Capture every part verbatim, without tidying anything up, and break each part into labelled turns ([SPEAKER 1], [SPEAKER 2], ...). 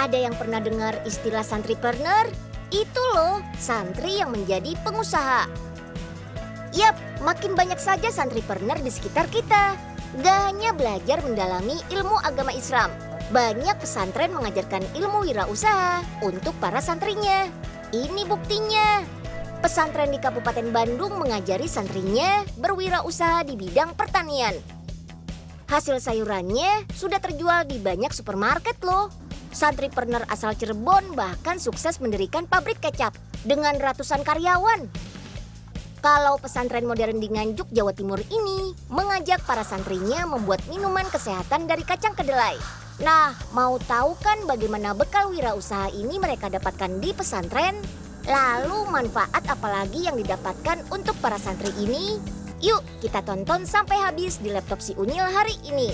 [SPEAKER 1] Ada yang pernah dengar istilah santripreneur? Itu loh, santri yang menjadi pengusaha. Yap, makin banyak saja santripreneur di sekitar kita. Gak hanya belajar mendalami ilmu agama Islam, banyak pesantren mengajarkan ilmu wirausaha untuk para santrinya. Ini buktinya. Pesantren di Kabupaten Bandung mengajari santrinya berwirausaha di bidang pertanian. Hasil sayurannya sudah terjual di banyak supermarket loh. Santripreneur asal Cirebon bahkan sukses mendirikan pabrik kecap dengan ratusan karyawan. Kalau pesantren modern di Nganjuk, Jawa Timur ini mengajak para santrinya membuat minuman kesehatan dari kacang kedelai. Nah, mau tahu kan bagaimana bekal wirausaha ini mereka dapatkan di pesantren? Lalu manfaat apalagi yang didapatkan untuk para santri ini? Yuk kita tonton sampai habis di laptop si Unyil hari ini.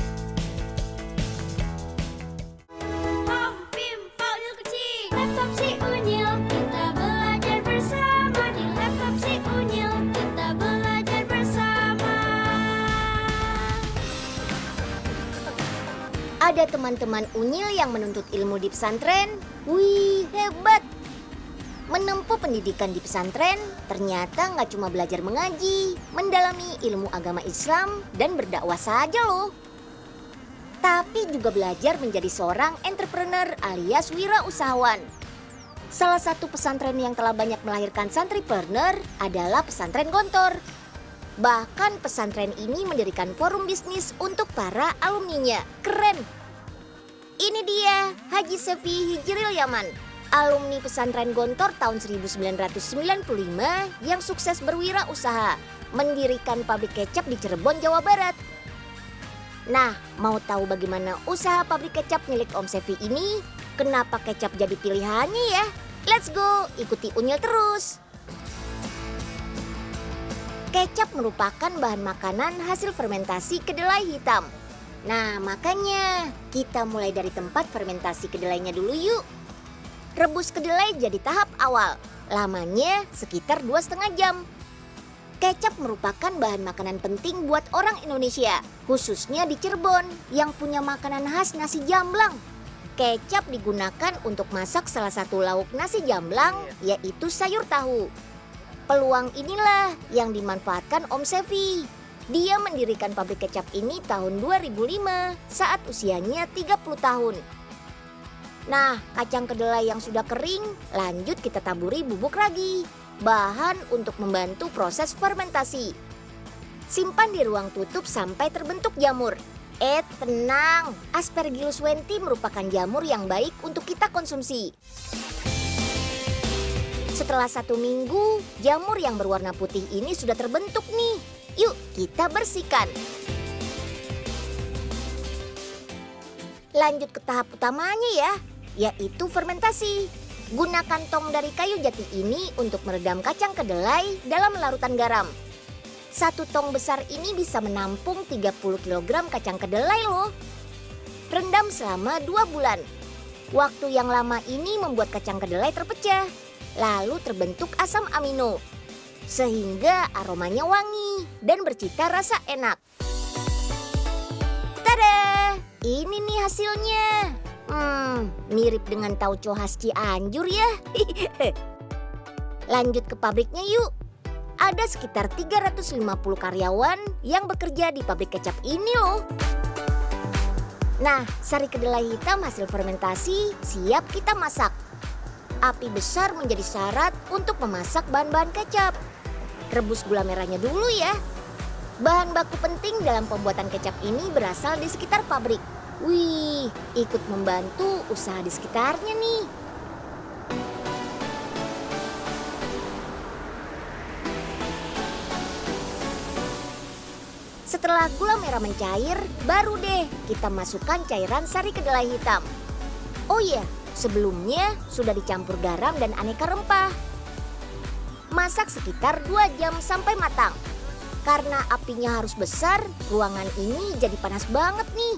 [SPEAKER 1] Ada teman-teman Unyil yang menuntut ilmu di pesantren. Wih, hebat! Menempuh pendidikan di pesantren ternyata nggak cuma belajar mengaji, mendalami ilmu agama Islam, dan berdakwah saja loh. Tapi juga belajar menjadi seorang entrepreneur alias wirausahawan. Salah satu pesantren yang telah banyak melahirkan santripreneur adalah pesantren Gontor. Bahkan pesantren ini mendirikan forum bisnis untuk para alumninya. Keren! Ini dia Haji Sefi Hijril Yaman, alumni pesantren Gontor tahun seribu sembilan ratus sembilan puluh lima yang sukses berwirausaha, mendirikan pabrik kecap di Cirebon, Jawa Barat. Nah, mau tahu bagaimana usaha pabrik kecap milik Om Sefi ini? Kenapa kecap jadi pilihannya ya? Let's go, ikuti Unyil terus. Kecap merupakan bahan makanan hasil fermentasi kedelai hitam. Nah, makanya kita mulai dari tempat fermentasi kedelainya dulu yuk. Rebus kedelai jadi tahap awal, lamanya sekitar dua setengah jam. Kecap merupakan bahan makanan penting buat orang Indonesia, khususnya di Cirebon yang punya makanan khas nasi jamblang. Kecap digunakan untuk masak salah satu lauk nasi jamblang, yaitu sayur tahu. Peluang inilah yang dimanfaatkan Om Sefi. Dia mendirikan pabrik kecap ini tahun dua ribu lima saat usianya tiga puluh tahun. Nah, kacang kedelai yang sudah kering, lanjut kita taburi bubuk ragi, bahan untuk membantu proses fermentasi. Simpan di ruang tutup sampai terbentuk jamur. Eh, tenang, Aspergillus wenti merupakan jamur yang baik untuk kita konsumsi. Setelah satu minggu, jamur yang berwarna putih ini sudah terbentuk nih. Yuk kita bersihkan. Lanjut ke tahap utamanya ya, yaitu fermentasi. Gunakan tong dari kayu jati ini untuk meredam kacang kedelai dalam larutan garam. Satu tong besar ini bisa menampung tiga puluh kilogram kacang kedelai loh. Rendam selama dua bulan. Waktu yang lama ini membuat kacang kedelai terpecah, lalu terbentuk asam amino. Sehingga aromanya wangi dan bercita rasa enak. Tada! Ini nih hasilnya. Hmm, mirip dengan tauco khas Cianjur ya. Lanjut ke pabriknya yuk. Ada sekitar tiga ratus lima puluh karyawan yang bekerja di pabrik kecap ini loh. Nah, sari kedelai hitam hasil fermentasi siap kita masak. Api besar menjadi syarat untuk memasak bahan-bahan kecap. Rebus gula merahnya dulu ya. Bahan baku penting dalam pembuatan kecap ini berasal di sekitar pabrik. Wih, ikut membantu usaha di sekitarnya nih. Setelah gula merah mencair, baru deh kita masukkan cairan sari kedelai hitam. Oh iya, sebelumnya sudah dicampur garam dan aneka rempah. Masak sekitar dua jam sampai matang. Karena apinya harus besar, ruangan ini jadi panas banget nih.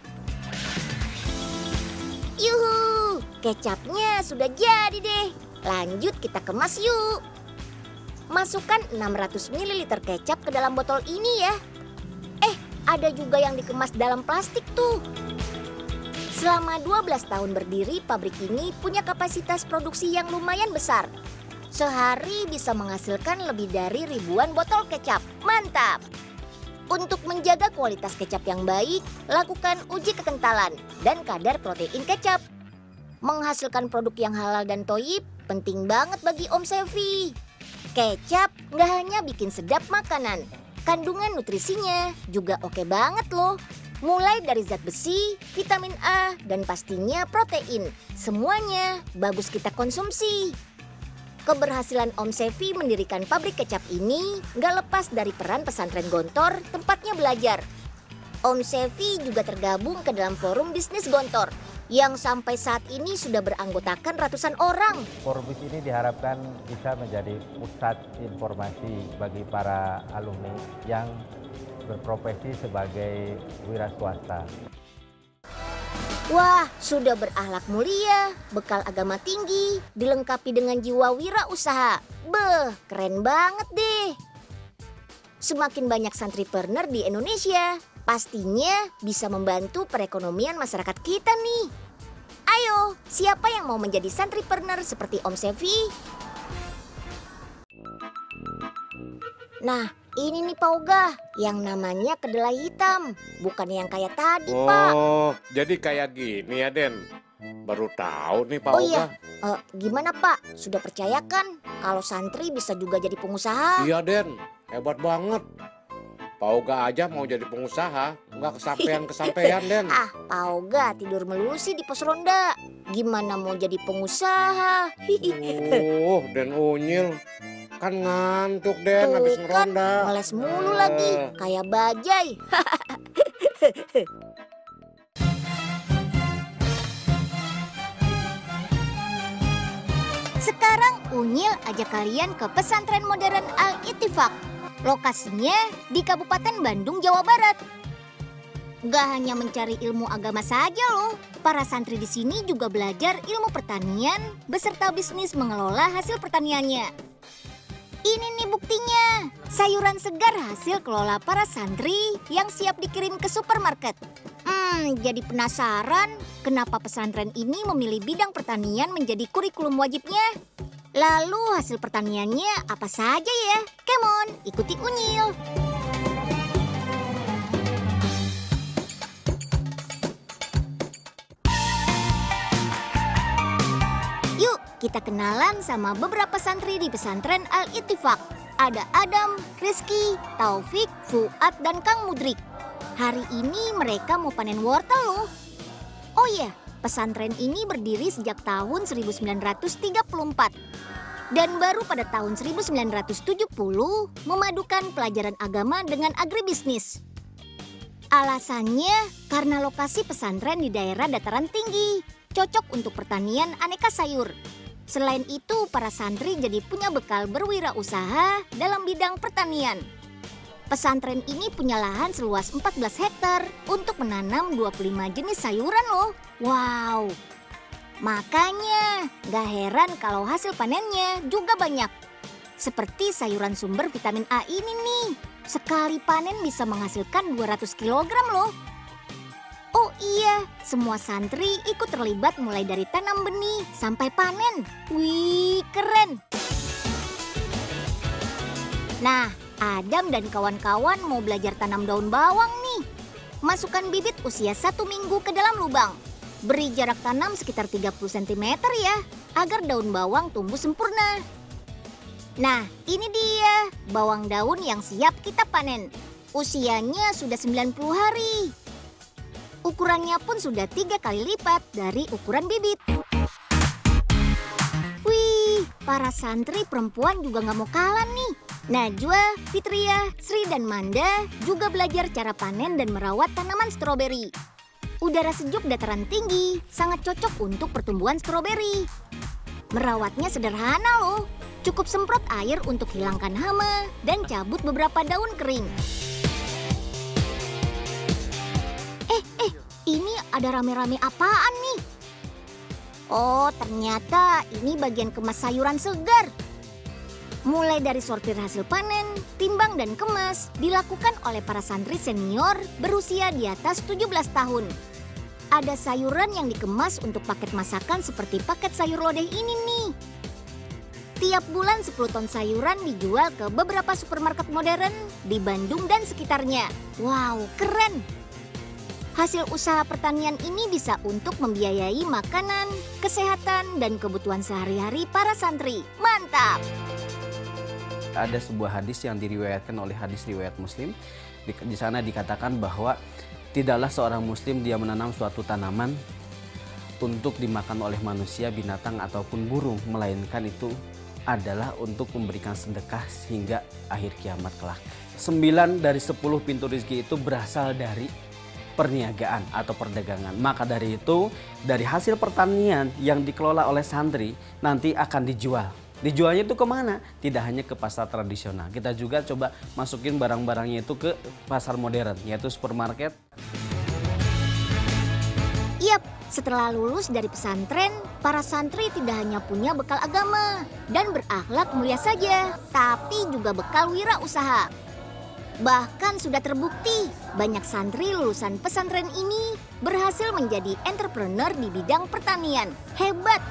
[SPEAKER 1] Yuhu, kecapnya sudah jadi deh. Lanjut kita kemas yuk. Masukkan enam ratus mililiter kecap ke dalam botol ini ya. Eh, ada juga yang dikemas dalam plastik tuh. Selama dua belas tahun berdiri, pabrik ini punya kapasitas produksi yang lumayan besar. Sehari bisa menghasilkan lebih dari ribuan botol kecap. Mantap! Untuk menjaga kualitas kecap yang baik, lakukan uji kekentalan dan kadar protein kecap. Menghasilkan produk yang halal dan toyib penting banget bagi Om Sevi. Kecap nggak hanya bikin sedap makanan, kandungan nutrisinya juga oke banget loh. Mulai dari zat besi, vitamin A, dan pastinya protein. Semuanya bagus kita konsumsi. Keberhasilan Om Sevi mendirikan pabrik kecap ini nggak lepas dari peran pesantren Gontor tempatnya belajar. Om Sevi juga tergabung ke dalam forum bisnis Gontor yang sampai saat ini sudah beranggotakan ratusan orang.
[SPEAKER 2] Forum ini diharapkan bisa menjadi pusat informasi bagi para alumni yang berprofesi sebagai wira swasta.
[SPEAKER 1] Wah, sudah berakhlak mulia, bekal agama tinggi, dilengkapi dengan jiwa wirausaha. Beh, keren banget deh. Semakin banyak santripreneur di Indonesia, pastinya bisa membantu perekonomian masyarakat kita nih. Ayo, siapa yang mau menjadi santripreneur seperti Om Sevi? Nah, ini nih Pak Oga, yang namanya kedelai hitam, bukan yang kayak tadi,
[SPEAKER 3] oh,
[SPEAKER 1] Pak.
[SPEAKER 3] Oh, jadi kayak gini ya, Den? Baru tahu nih, Pak
[SPEAKER 1] Oh
[SPEAKER 3] Oga.
[SPEAKER 1] iya, uh, gimana Pak? Sudah percaya kan kalau santri bisa juga jadi pengusaha?
[SPEAKER 3] Iya, Den. Hebat banget. Pak Oga aja mau jadi pengusaha, nggak kesampean-kesampean, Den.
[SPEAKER 1] Ah, Pak Oga tidur melulu sih di pos ronda. Gimana mau jadi pengusaha?
[SPEAKER 3] Oh, Den Unyil. Kan ngantuk, Den,
[SPEAKER 1] Tuh
[SPEAKER 3] habis
[SPEAKER 1] kan,
[SPEAKER 3] ngeronda.
[SPEAKER 1] ngeles mulu lagi, kayak bajai. Sekarang Unyil ajak kalian ke pesantren modern Al-Ittifaq. Lokasinya di Kabupaten Bandung, Jawa Barat. Gak hanya mencari ilmu agama saja loh, para santri di sini juga belajar ilmu pertanian beserta bisnis mengelola hasil pertaniannya. Ini nih buktinya, sayuran segar hasil kelola para santri yang siap dikirim ke supermarket. Hmm, jadi penasaran kenapa pesantren ini memilih bidang pertanian menjadi kurikulum wajibnya? Lalu hasil pertaniannya apa saja ya? Come on, ikuti Unyil. Yuk, kita kenalan sama beberapa santri di pesantren Al-Ittifaq. Ada Adam, Rizky, Taufik, Fuad, dan Kang Mudrik. Hari ini mereka mau panen wortel loh. Oh iya, pesantren ini berdiri sejak tahun seribu sembilan ratus tiga puluh empat. Dan baru pada tahun seribu sembilan ratus tujuh puluh memadukan pelajaran agama dengan agribisnis. Alasannya karena lokasi pesantren di daerah dataran tinggi, cocok untuk pertanian aneka sayur. Selain itu, para santri jadi punya bekal berwirausaha dalam bidang pertanian. Pesantren ini punya lahan seluas empat belas hektar untuk menanam dua puluh lima jenis sayuran loh. Wow! Makanya gak heran kalau hasil panennya juga banyak. Seperti sayuran sumber vitamin A ini nih. Sekali panen bisa menghasilkan dua ratus kilogram loh. Oh iya, semua santri ikut terlibat mulai dari tanam benih sampai panen. Wih, keren! Nah, Adam dan kawan-kawan mau belajar tanam daun bawang nih. Masukkan bibit usia satu minggu ke dalam lubang. Beri jarak tanam sekitar tiga puluh sentimeter ya, agar daun bawang tumbuh sempurna. Nah, ini dia bawang daun yang siap kita panen. Usianya sudah sembilan puluh hari. Ukurannya pun sudah tiga kali lipat dari ukuran bibit. Wih, para santri perempuan juga nggak mau kalah nih. Najwa, Fitria, Sri, dan Manda juga belajar cara panen dan merawat tanaman stroberi. Udara sejuk dataran tinggi sangat cocok untuk pertumbuhan stroberi. Merawatnya sederhana loh. Cukup semprot air untuk hilangkan hama dan cabut beberapa daun kering. Eh, eh, ini ada rame-rame apaan nih? Oh, ternyata ini bagian kemas sayuran segar. Mulai dari sortir hasil panen, timbang dan kemas dilakukan oleh para santri senior berusia di atas tujuh belas tahun. Ada sayuran yang dikemas untuk paket masakan seperti paket sayur lodeh ini nih. Tiap bulan sepuluh ton sayuran dijual ke beberapa supermarket modern di Bandung dan sekitarnya. Wow, keren! Hasil usaha pertanian ini bisa untuk membiayai makanan, kesehatan, dan kebutuhan sehari-hari para santri. Mantap!
[SPEAKER 4] Ada sebuah hadis yang diriwayatkan oleh hadis riwayat Muslim. Di, di sana dikatakan bahwa tidaklah seorang muslim dia menanam suatu tanaman untuk dimakan oleh manusia, binatang, ataupun burung. Melainkan itu adalah untuk memberikan sedekah hingga akhir kiamat kelak. Sembilan dari sepuluh pintu rezeki itu berasal dari perniagaan atau perdagangan. Maka dari itu, dari hasil pertanian yang dikelola oleh santri nanti akan dijual. Dijualnya itu kemana? Tidak hanya ke pasar tradisional. Kita juga coba masukin barang-barangnya itu ke pasar modern, yaitu supermarket.
[SPEAKER 1] Yap, setelah lulus dari pesantren, para santri tidak hanya punya bekal agama dan berakhlak mulia saja, tapi juga bekal wirausaha. Bahkan sudah terbukti, banyak santri lulusan pesantren ini berhasil menjadi entrepreneur di bidang pertanian. Hebat!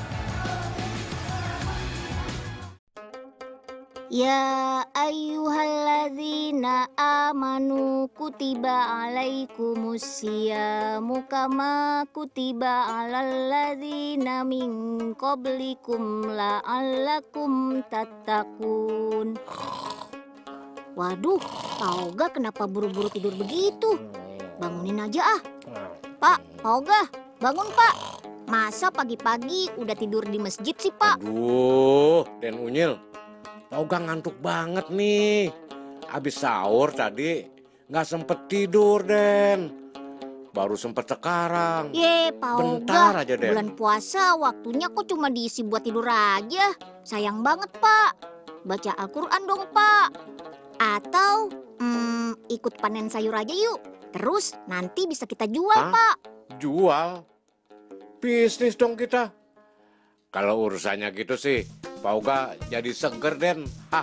[SPEAKER 1] Ya ayyuhalladzina amanu kutiba alaikumusyamu kama kutiba alal ladzina min qablikum la'allakum tattaqun. Waduh, Pak Oga kenapa buru-buru tidur begitu? Bangunin aja ah. Pak, Pak Oga, bangun Pak. Masa pagi-pagi udah tidur di masjid sih Pak?
[SPEAKER 3] Aduh, Den Unyil. Pak Oga ngantuk banget nih. Abis sahur tadi nggak sempet tidur, Den. Baru sempet sekarang.
[SPEAKER 1] Ye, Pak
[SPEAKER 3] Bentar
[SPEAKER 1] Oga,
[SPEAKER 3] aja, Den.
[SPEAKER 1] bulan puasa waktunya kok cuma diisi buat tidur aja. Sayang banget, Pak. Baca Al-Quran dong, Pak. Atau hmm, ikut panen sayur aja yuk. Terus nanti bisa kita jual,
[SPEAKER 3] Hah?
[SPEAKER 1] Pak.
[SPEAKER 3] Jual? Bisnis dong kita. Kalau urusannya gitu sih, Pak Oga jadi seger, Den.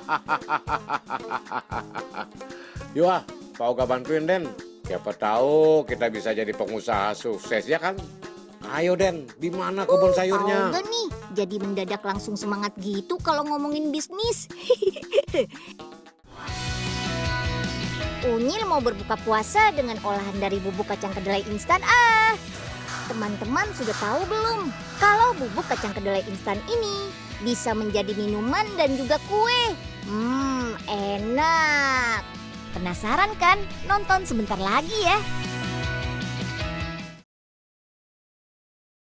[SPEAKER 3] Yuk ah, Pak Oga bantuin, Den. Siapa tahu kita bisa jadi pengusaha sukses, ya kan? Ayo, Den, di mana kebun
[SPEAKER 1] Uh,
[SPEAKER 3] sayurnya?
[SPEAKER 1] Pak Oga nih, jadi mendadak langsung semangat gitu kalau ngomongin bisnis. Unyil mau berbuka puasa dengan olahan dari bubuk kacang kedelai instan ah. Teman-teman sudah tahu belum kalau bubuk kacang kedelai instan ini bisa menjadi minuman dan juga kue? Hmm, enak. Penasaran kan? Nonton sebentar lagi ya.